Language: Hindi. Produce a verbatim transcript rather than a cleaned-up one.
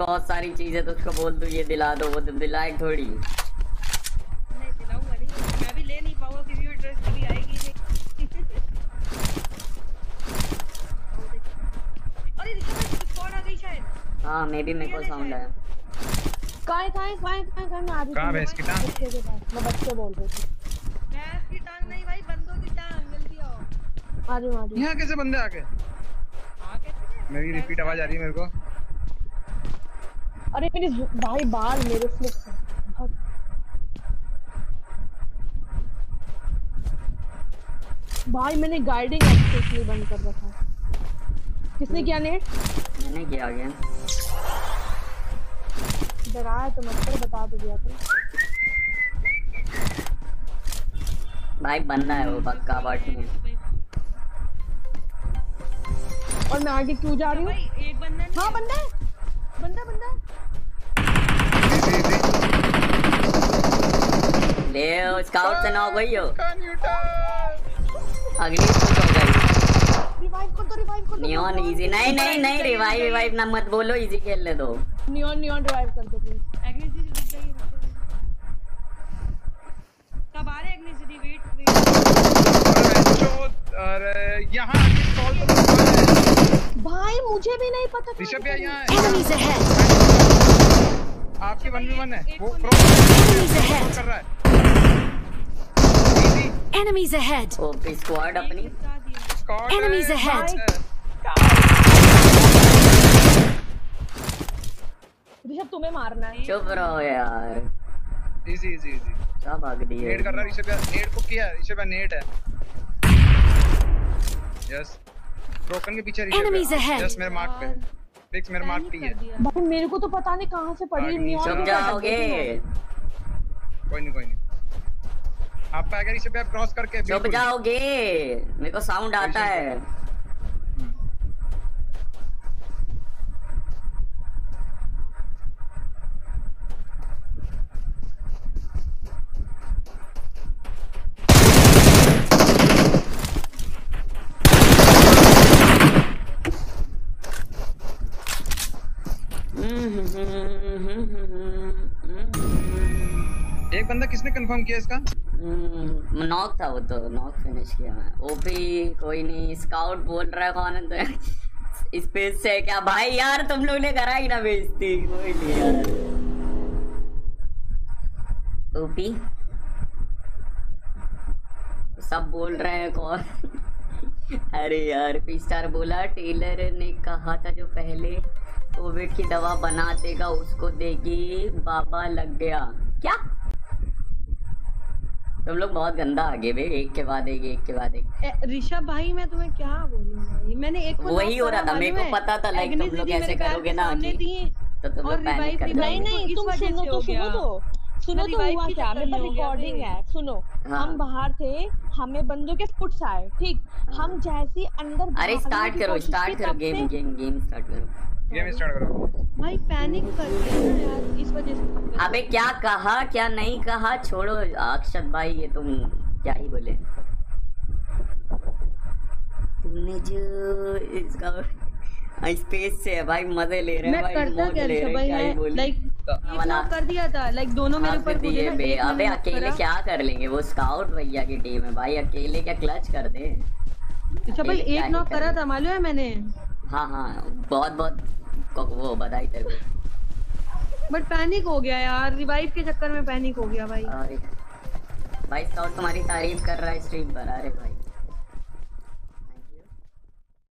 बहुत सारी चीजें तो उसको बोल दो ये दिला दो वो दिलाए थोड़ी। नहीं दिलाऊंगा नहीं, मैं भी ले नहीं पाऊंगा क्योंकि वो ड्रेस कभी आएगी नहीं। अरे ऋषभ भाई स्क्वाड आ गई शायद। हाँ मे भी मेरे को साउंड आया। कहाँ कहाँ कहाँ कहाँ कहाँ मैं आ रही कहाँ भैंस की टांग? मैं बच्चे बोल रही थी। भैंस की टांग नहीं भाई, बंदों की टांग, जल्दी आओ। आ रही हूँ आ रही हूँ। यहाँ कैसे बंदे आ गए? मेरी रिपीट आवाज आ रही है मेरे को। अरे मेरी भाई बाल मेरे फ्लिप से भाई मैंने गाइडिंग एक्सेस बंद कर रखा है। किसने किया नेट? मैंने किया गया। डराया तो मत कर, बता तो दिया था भाई बनना है वो पक्का बाटी है। और मैं आगे क्यों जा रही हूँ? एक बंदा हाँ बंदा है, बंदा बंदा ले स्काउट से ना हो गई हो। अगली शूट हो गई। रिवाइव कर दो, रिवाइव कर दो। नियॉन इजी नहीं नहीं नहीं रिवाइव रिवाइव ना मत बोलो, इजी खेल ले दो। नियॉन नियॉन रिवाइव कर दो प्लीज। एग्नेसिटी रुक जाइए, कब आ रहे एग्नेसिटी? Wait wait. अरे यहाँ कॉल तो भाई मुझे भी नहीं पता। ऋषभ भैया यहाँ है। आपके वन वी वन है वो क्रॉस कर रहा है। Enemies ahead. ओपी स्क्वाड अपनी Enemies ahead. ऋषभ तुम्हें मारना है। चुप रहो यार। इजी इजी इजी क्या भाग रही है? नेट कर रहा ऋषभ भैया, नेट को किया ऋषभ भैया, नेट है। यस ब्रोकन के पीछे ऋषभ भैया। यस मेरे मार्क पे फिक्स, मेरे मार्क पे है। भाई मेरे को तो पता नहीं कहां से पड़ी नियॉन। चुप जाओगे? कोई नहीं कोई नहीं, आप आगे ऋषभ भैया क्रॉस करके चुप जाओगे? मेरे को साउंड आता है। एक बंदा किसने कंफर्म किया इसका? नॉक था वो तो, नॉक फिनिश किया मैं। ओपी कोई नहीं, स्काउट बोल रहा है कौन है तो स्पेस से क्या भाई यार तुम लोग ने करा ही ना बेइज्जती। कोई नहीं यार। ओपी सब बोल रहे हैं कौन? अरे यार पी स्टार बोला टेलर ने कहा था जो पहले कोविड की दवा बना देगा उसको देगी, बाबा लग गया क्या? तुम लोग बहुत गंदा आगे बे, एक के बाद एक एक के बाद एक। ऋषभ भाई मैं तुम्हें क्या बोलूं, मैंने एक को वही हो रहा था, मेरे को पता था लाइक तुम लोग ऐसे करोगे ना कि तो तुम लोग पैनिक कर नहीं नहीं तुम सुनो तो सुनो तो सुनो तो हुआ क्या, मेरे पास रिकॉर्डिंग है सुनो। हम बाहर थे, हमें बंदों के फुट्स आए, ठीक। हम जैसे अंदर अरे स्टार्ट करो स्टार्ट करो गेम गेम गेम स्टार्ट करो गेम स्टार्ट करो भाई। पैनिक कर रहे हैं यार इस वजह से। अबे क्या कहा क्या नहीं कहा छोड़ो अक्षत भाई, ये तुम क्या ही बोले। तुमने जो इसका स्पेस से है भाई, मजे ले रहे हैं भाई। मैं करता क्या ऋषभ भाई, मैं लाइक नॉक कर दिया था, लाइक दोनों मेरे ऊपर कूदे ना। बे अबे अकेले क्या कर लेंगे, वो स्काउट भैया की टीम है भाई, अकेले क्या क्लच कर दे। ऋषभ भाई एक नॉक करा था मालूम है मैंने। हाँ हाँ बहुत बहुत वो बधाई तेरे को। बट पैनिक हो गया यार, रिवाइव के चक्कर में पैनिक हो गया भाई। भाई स्काउट तुम्हारी तारीफ कर रहा है स्ट्रीम पर। अरे भाई